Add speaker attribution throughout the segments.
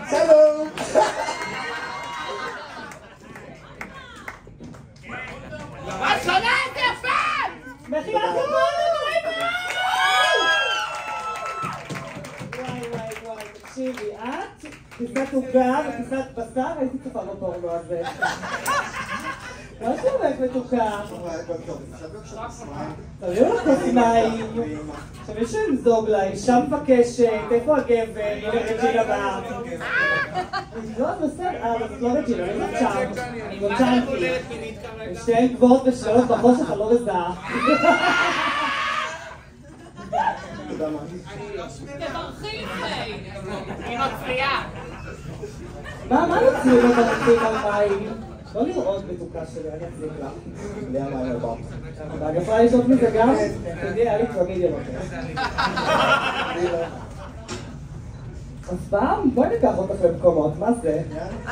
Speaker 1: שלום.
Speaker 2: מה שונה את יפן?
Speaker 3: מחילה כמון דברים! וואי, תקשיבי, את פיסת עוגה ופיסת בשר, הייתי צופה בפורנו הזה. מה שלומך מתוקה? תביאו לך כוס מים. עכשיו יש למזוג לה, אישה מבקשת, איפה הגבר? הנה רג'ינה באה. לא, בסדר, זאת לא רג'ינה, אני לא צ'אנקי. שתיהן גבוהות ושללות בחושך, אני לא מזהה.
Speaker 2: תברכי לפני. היא מצליעה.
Speaker 3: מה נוצרים מברכים על מים? לא לראות מתוקה שלי, אני אחזיק לך.
Speaker 1: לי המים הבא.
Speaker 3: ואני יכולה לשאול מזה גם? תדעי, היה לי קלמידיה בפה. אז פעם, בואי ניקח אותך למקומות, מה זה?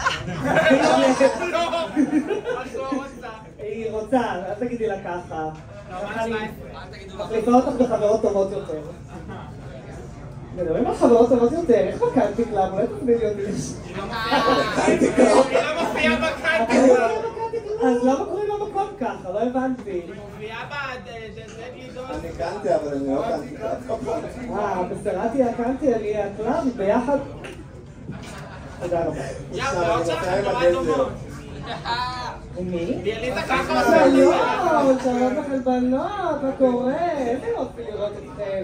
Speaker 3: היא רוצה, אל תגידי לה ככה. מחליפה אותך בחברות טובות יותר. מדברים על חברות טובות יותר, איך בקנטי קלאב? אולי תסבירי אותי.
Speaker 1: קנטי קלאב?
Speaker 2: היא לא מופיעה בקנטי קלאב.
Speaker 3: אז למה קוראים למקום ככה? לא הבנתי.
Speaker 2: היא מופיעה בדגלידון.
Speaker 1: אני קנטי, אבל אני לא קנטי קלאב.
Speaker 3: בסרטי הקנטי, אני הקלאב, ביחד. תודה רבה.
Speaker 2: עוד שלכם נורא דומות.
Speaker 3: מי?
Speaker 2: דיאליזה ככה עושה.
Speaker 3: שלום לכם בנות, מה קורה? איזה יופי לראות אתכם.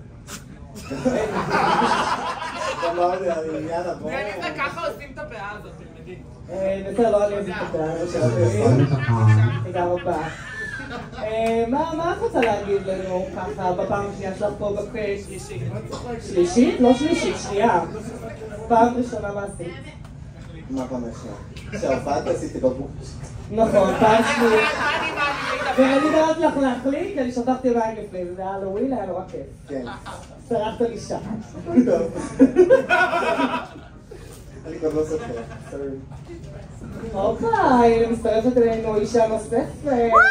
Speaker 1: יאללה, בואו.
Speaker 2: דיאליזה ככה עושים את הפאה הזאת, תלמדי.
Speaker 3: בסדר, לא אני אוהבת את הפאה של תודה רבה. מה את רוצה להגיד לנו ככה בפעם השנייה שלך פה בקייס? שלישית? לא שלישית, שנייה. פעם ראשונה מה עשית?
Speaker 1: מה פעם השנייה? שההופעת עשיתי בבוק.
Speaker 3: נכון, פעם שנייה. ואני מאוד לך להחליט, כי אני שפכתי מים לפני, זה היה הלווין, היה נורא כיף.
Speaker 1: כן.
Speaker 3: צרחת לי שם.
Speaker 1: טוב. אני כבר לא סופר, סורי.
Speaker 3: הופה, הנה מצטרפת אלינו אישה נוספת.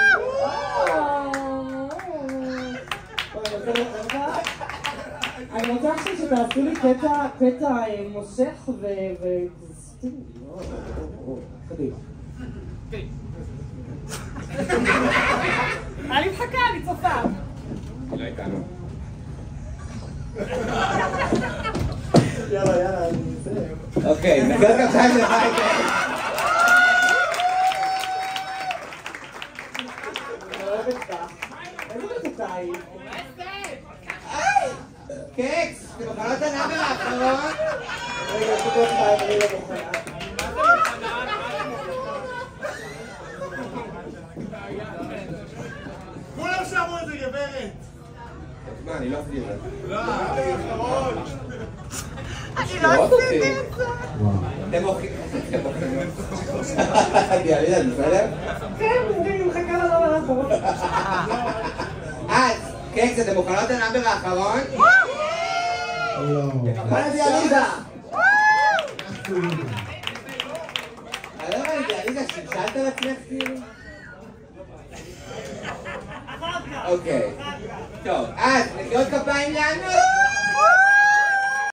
Speaker 3: אני רוצה עכשיו שתעשו לי קטע מושך קדימה.
Speaker 2: אני מחכה, אני צופה.
Speaker 4: לא איתנו.
Speaker 1: יאללה, אני אצא.
Speaker 4: אוקיי, נקל כפיים לבית.
Speaker 3: אני אוהבת כך. איזה מתוקה היא?
Speaker 4: קקס, אתם מוכנות לנאמר האחרון?
Speaker 3: רגע, תקות חיים, אני לא מוכנה.
Speaker 5: כולם שמו את זה גברת!
Speaker 4: מה, אני לא עשיתי את זה.
Speaker 5: לא, האחרון!
Speaker 2: אני לא עשיתי את זה.
Speaker 4: אתם מוכנים... דיאליזה, בסדר?
Speaker 3: כן, אני מחכה לדבר האחרון.
Speaker 4: אז, קקס, אתם מוכנות לנאמר האחרון?
Speaker 1: מה דיאליזה?
Speaker 4: אני לא יודע, דיאליזה, שמשלת על עצמך כאילו? אוקיי. טוב, אז, מחיאות כפיים לנו!